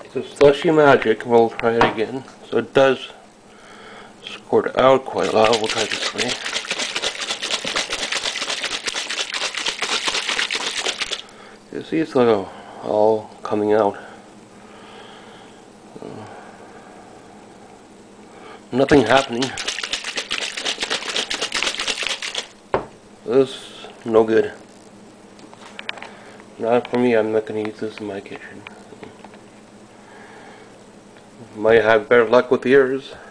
The slushy magic, we'll try it again. So it does squirt out quite a lot. We'll try this way. You see it's like all coming out. Nothing happening. This is no good. Not for me. I'm not going to use this in my kitchen. Might have better luck with yours.